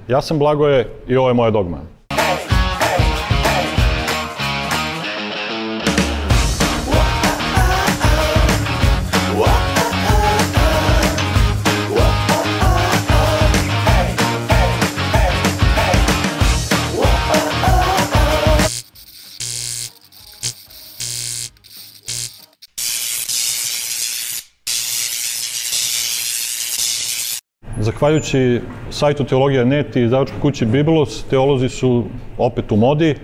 Ja sam Blagoje i ovo je moja dogma. Zahvaljujući sajtu Teologija.net i izdavačkoj kući Biblos, teolozi su opet u modi.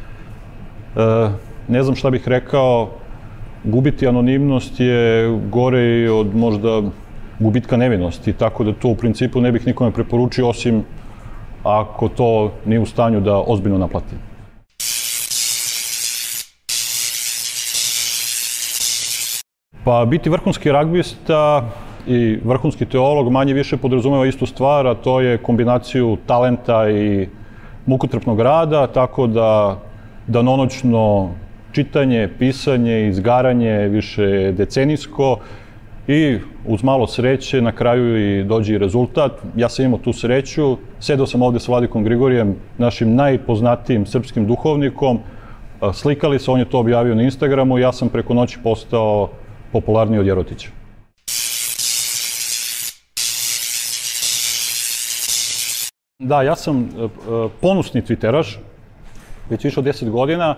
Ne znam šta bih rekao, gubiti anonimnost je gore i od možda gubitka nevinosti, tako da to u principu ne bih nikome preporučio, osim ako to nije u stanju da ozbiljno naplati. Pa biti vrhunski ragbista i vrhunski teolog manje više podrazumeva istu stvar, a to je kombinaciju talenta i mukotrpnog rada, tako da danonoćno čitanje, pisanje, izgaranje više decenijsko i uz malo sreće na kraju i dođe i rezultat. Ja sam imao tu sreću, sedao sam ovde sa Vladikom Grigorijem, našim najpoznatijim srpskim duhovnikom, slikali se, on je to objavio na Instagramu i ja sam preko noći postao popularniji od Jerotića. Da, ja sam ponosni twitteraš, već više od 10 godina.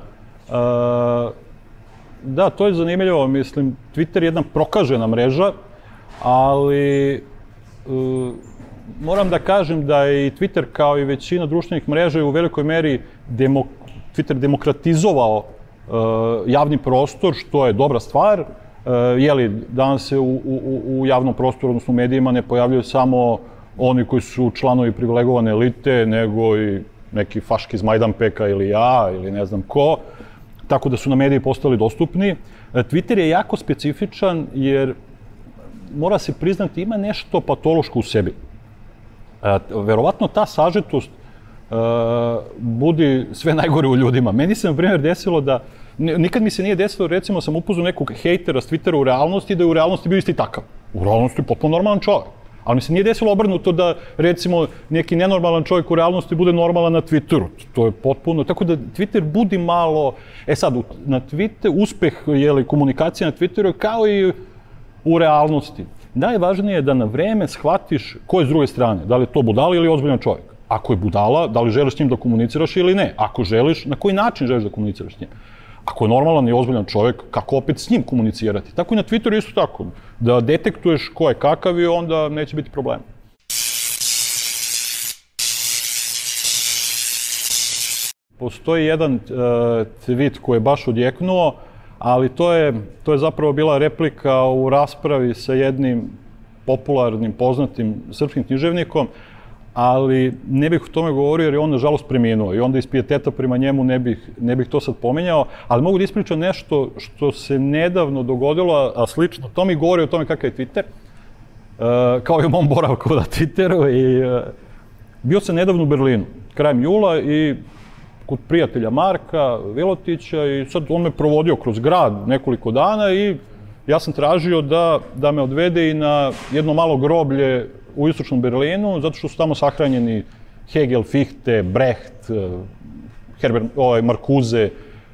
Da, to je zanimljivo, mislim, Twitter je jedna prokažena mreža, ali moram da kažem da je i Twitter kao i većina društvenih mreža u velikoj meri Twitter demokratizovao javni prostor, što je dobra stvar. Jeli, danas se u javnom prostoru, odnosno u medijima, ne pojavljaju samo oni koji su članovi privilegovane elite, nego i neki faški iz Majdanpeka ili ja, ili ne znam ko, tako da su na mediji postali dostupni. Twitter je jako specifičan jer, mora se priznati, ima nešto patološko u sebi. Verovatno ta sažetost budi sve najgore u ljudima. Meni se, na primjer, desilo da, nikad mi se nije desilo, recimo, sam upoznao nekog hejtera s Twittera u realnosti, da je u realnosti bio isti takav. U realnosti je potpuno normalan čovjek. Ali mi se nije desilo obrnuto da, recimo, neki nenormalan čovjek u realnosti bude normalan na Twitteru. To je potpuno, tako da Twitter budi malo, sad, na Twitter, uspeh, komunikacija na Twitteru je kao i u realnosti. Najvažnije je da na vreme shvatiš ko je s druge strane, da li je to budala ili ozbiljan čovjek. Ako je budala, da li želiš s njim da komuniciraš ili ne. Ako želiš, na koji način želiš da komuniciraš s njim. Ako je normalan i ozbiljan čovjek, kako opet s njim komunicirati? Tako i na Twitteru isto tako. Da detektuješ ko je kakav i onda neće biti problema. Postoji jedan tweet koji je baš odjeknuo, ali to je zapravo bila replika u raspravi sa jednim popularnim, poznatim srpskim književnikom, ali ne bih o tome govorio jer je on nažalost preminuo i onda iz pijeteta prema njemu ne bih to sad pomenjao, ali mogu da ispričam nešto što se nedavno dogodilo, a slično, to mi govori o tome kakav je Twitter, kao i o mom boravku na Twitteru. I bio sam nedavno u Berlinu, krajem jula, i kod prijatelja Marka Vilotića, i sad on me provodio kroz grad nekoliko dana i ja sam tražio da me odvede i na jedno malo groblje u istočnom Berlinu, zato što su tamo sahranjeni Hegel, Fichte, Brecht, Marcuse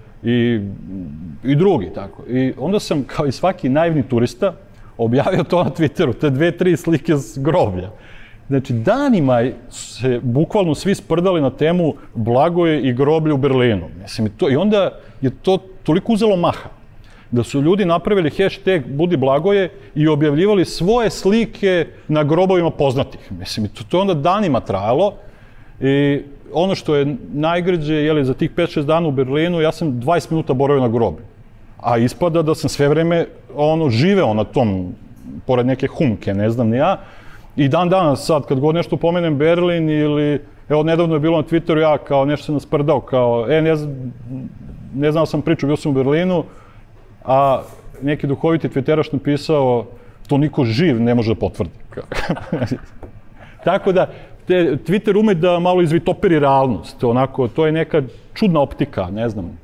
i drugi, tako. I onda sam, kao i svaki naivni turista, objavio to na Twitteru, te 2-3 slike s groblja. Znači, danima se bukvalno svi sprdali na temu Blagoje i groblje u Berlinu. Mislim, i onda je to toliko uzelo maha da su ljudi napravili hashtag Budi Blagoje i objavljivali svoje slike na grobovima poznatih. Mislim, to je onda danima trajalo. I ono što je najgrđe, za tih 5-6 dana u Berlinu, ja sam 20 minuta boravio na groblju. A ispada da sam sve vreme živeo na tom, pored neke humke, ne znam ni ja. I dan danas sad, kad god nešto pomenem Berlin ili, evo, nedavno je bilo na Twitteru, ja kao nešto sam nasprdao, kao, ne znao sam priču, bio sam u Berlinu, a neki duhoviti twitteraš napisao, to niko živ ne može da potvrdi. Tako da, Twitter ume da malo izvitoperi realnost, onako, to je neka čudna optika, ne znam.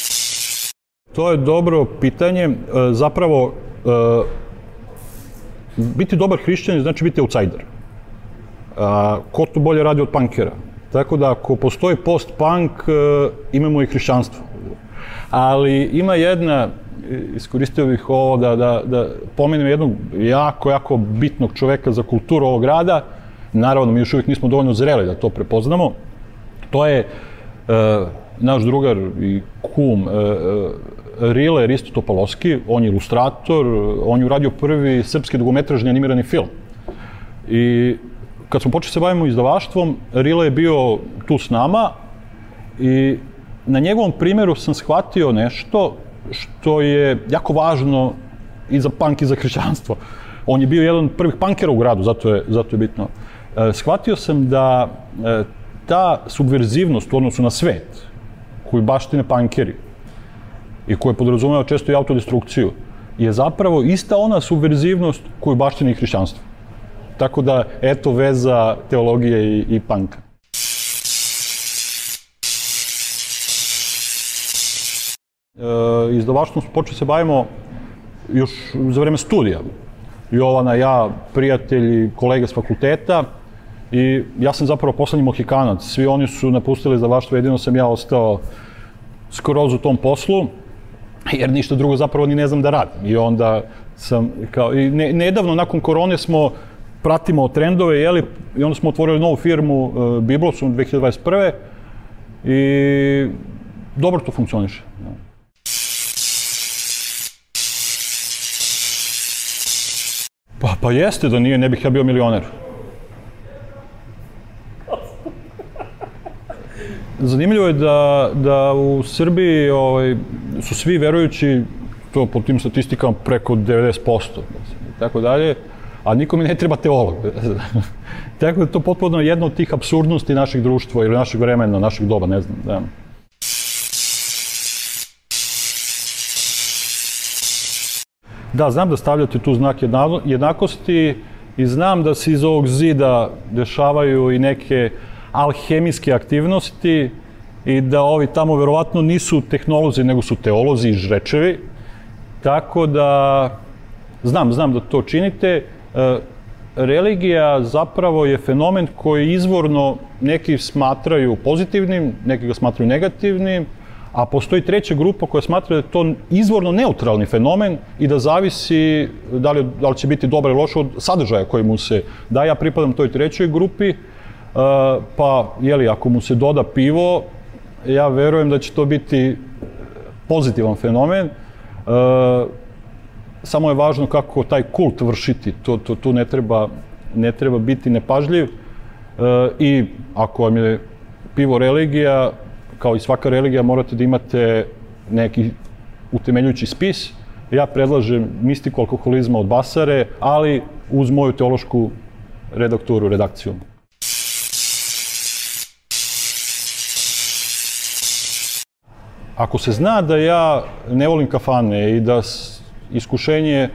To je dobro pitanje. Zapravo, biti dobar hrišćanin znači biti outsider. Ko to bolje radi od punkera? Tako da ako postoji post-punk, imamo i hrišćanstvo. Ali ima jedna, iskoristio bih ovo da pomenem jednog jako bitnog čoveka za kulturu ovog grada. Naravno, mi još uvijek nismo dovoljno zreli da to prepoznamo. To je naš drugar i kum Rile Risto Topalovski. On je ilustrator, on je uradio prvi srpski dugometražni animirani film. I kad smo počeli se bavimo izdavaštvom, Rile je bio tu s nama i na njegovom primjeru sam shvatio nešto što je jako važno i za punk i za hrišćanstvo. On je bio jedan od prvih punkera u gradu, zato je bitno. Shvatio sam da ta subverzivnost u odnosu na svet, koju baštine punkeri i koje podrazumeva često i autodestrukciju, je zapravo ista ona subverzivnost koju baštine i hrišćanstvo. Tako da, eto veza teologije i punka. Izdavaštvom smo počeli se bavimo još za vreme studija. Jovana, ja, prijatelji, kolege s fakulteta i ja sam zapravo poslednji Mohikanac. Svi oni su napustili izdavaštvo, jedino sam ja ostao skroz u tom poslu, jer ništa drugo zapravo ni ne znam da radim. I onda sam, kao, i nedavno nakon korone smo pratimo trendove, jeli, i onda smo otvorili novu firmu Biblosom 2021. I dobro to funkcioniše. Pa jeste da nije, ne bih ja bio milioner. Zanimljivo je da u Srbiji su svi verujući, to po tim statistikama preko 90%, i tako dalje, a nikome ne treba teolog. Tako da je to potpuno jedna od tih apsurdnosti našeg društva ili našeg vremena, našeg doba, ne znam. Da. Da, znam da stavljate tu znak jednakosti i znam da se iz ovog zida dešavaju i neke alhemijske aktivnosti i da ovi tamo verovatno nisu tehnolozi, nego su teolozi i žrečevi. Tako da, znam da to činite. Religija zapravo je fenomen koji izvorno neki smatraju pozitivnim, neki ga smatraju negativnim, a postoji treća grupa koja smatra da je to izvorno neutralni fenomen i da zavisi da li će biti dobro ili loše od sadržaja koji mu se da. Ja pripadam toj trećoj grupi, pa, jeli, ako mu se doda pivo, ja verujem da će to biti pozitivan fenomen. Samo je važno kako taj kult vršiti, tu ne treba biti nepažljiv. I ako vam je pivo religija, kao i svaka religija, morate da imate neki utemeljujući spis. Ja predlažem mistiku alkoholizma od Basare, ali uz moju teološku redakciju. Ako se zna da ja ne volim kafane i da iskušenje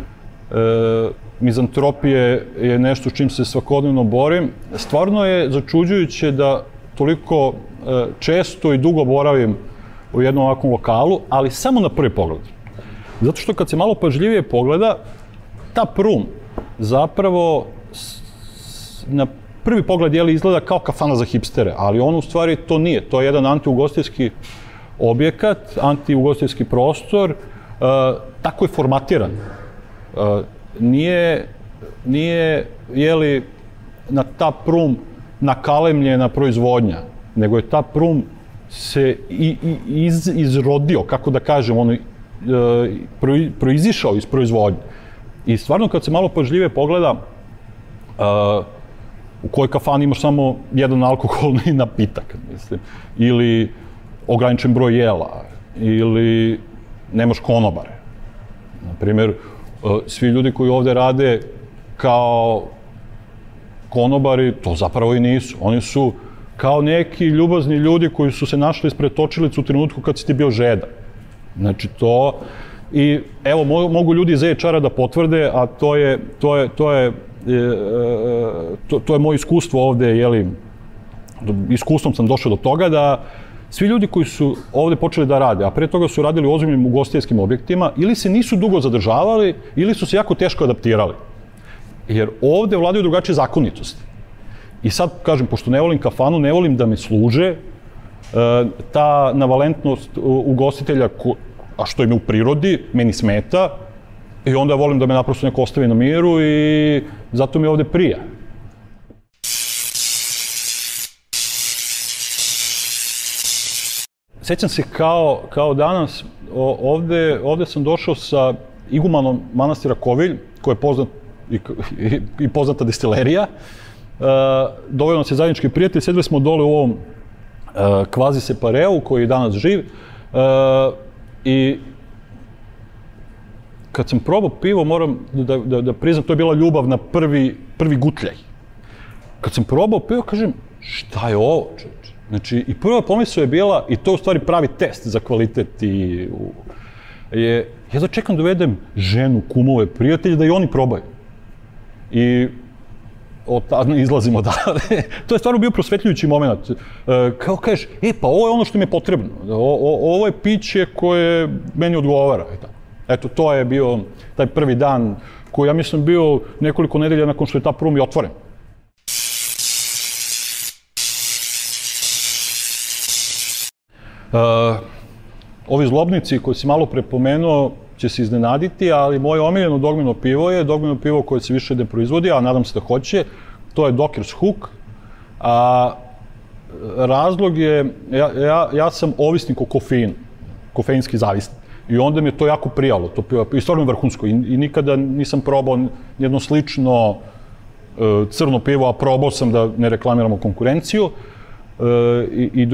mizantropije je nešto s čim se svakodnevno borim, stvarno je začuđujuće da toliko često i dugo boravim u jednom ovakvom lokalu, ali samo na prvi pogled. Zato što kad se malo pažljivije pogleda, ta prum zapravo na prvi pogled izgleda kao kafana za hipstere, ali on u stvari to nije. To je jedan antiugostiteljski objekat, antiugostiteljski prostor, tako je formatiran. Nije na ta prum nakalemljena proizvodnja, nego je ta prum se izrodio, kako da kažem, proizišao iz proizvodnje. I stvarno, kad se malo pažljivije pogleda, u kojoj kafani imaš samo jedan alkoholni napitak, mislim, ili ograničen broj jela, ili nemaš konobare. Naprimjer, svi ljudi koji ovde rade kao konobari, to zapravo i nisu. Oni su kao neki ljubazni ljudi koji su se našli ispred točilice u trenutku kad si ti bio žedan. Znači to, i evo, mogu ljudi iz HR-a da potvrde, a to je moje iskustvo ovde, jeli, iskustvom sam došao do toga da svi ljudi koji su ovde počeli da rade, a pre toga su radili u ozbiljnim ugostiteljskim objektima, ili se nisu dugo zadržavali, ili su se jako teško adaptirali. jer ovde vladaju drugačije zakonitosti. I sad, kažem, pošto ne volim kafanu, ne volim da me služe, ta navalentnost ugostitelja, a što im je u prirodi, meni smeta, i onda volim da me naprosto neko ostavi na miru i zato mi ovde prija. Sećam se kao danas, ovde sam došao sa igumanom manastira Kovilj, koji je poznat i poznata destilerija. Doveo nas je zajednički prijatelj, sedeli smo dole u ovom kvazi separeu koji je danas živ i kad sam probao pivo, moram da priznam, to je bila ljubav na prvi gutljaj. Kad sam probao pivo, kažem, šta je ovo, čoveče? Znači, i prva pomisao je bila, i to je u stvari pravi test za kvalitet, ja da čekam da uvedem ženu, kumove, prijatelje, da i oni probaju. I od tada izlazimo odavde. To je stvarno bio prosvetljujući moment. Kao kažeš, pa ovo je ono što mi je potrebno. Ovo je piće koje meni odgovara. Eto, to je bio taj prvi dan koji, ja mislim, bio nekoliko nedelja nakon što je ta prum i otvoren. Ovi zlobnici koji si malo prepomenuo će se iznenaditi, ali moje omiljeno dogmino pivo je dogmino pivo koje se više ne proizvodi, a nadam se da hoće. To je Dockers Hook. Razlog je, ja sam ovisnik o kofeinu, kofeinski zavisnik. I onda mi je to jako prijalo, to pivo, i stvarno je vrhunsko. I nikada nisam probao jedno slično crno pivo, a probao sam da ne reklamiramo konkurenciju. I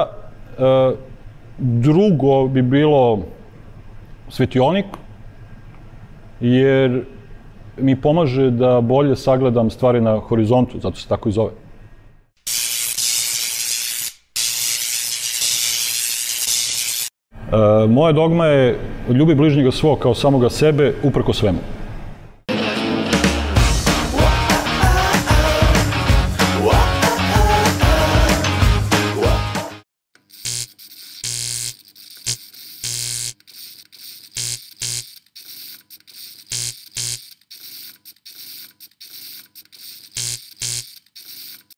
drugo bi bilo Svetionik, jer mi pomaže da bolje sagledam stvari na horizontu, zato se tako i zove. Moja dogma je ljubi bližnjega svog kao samoga sebe, uprkos svemu.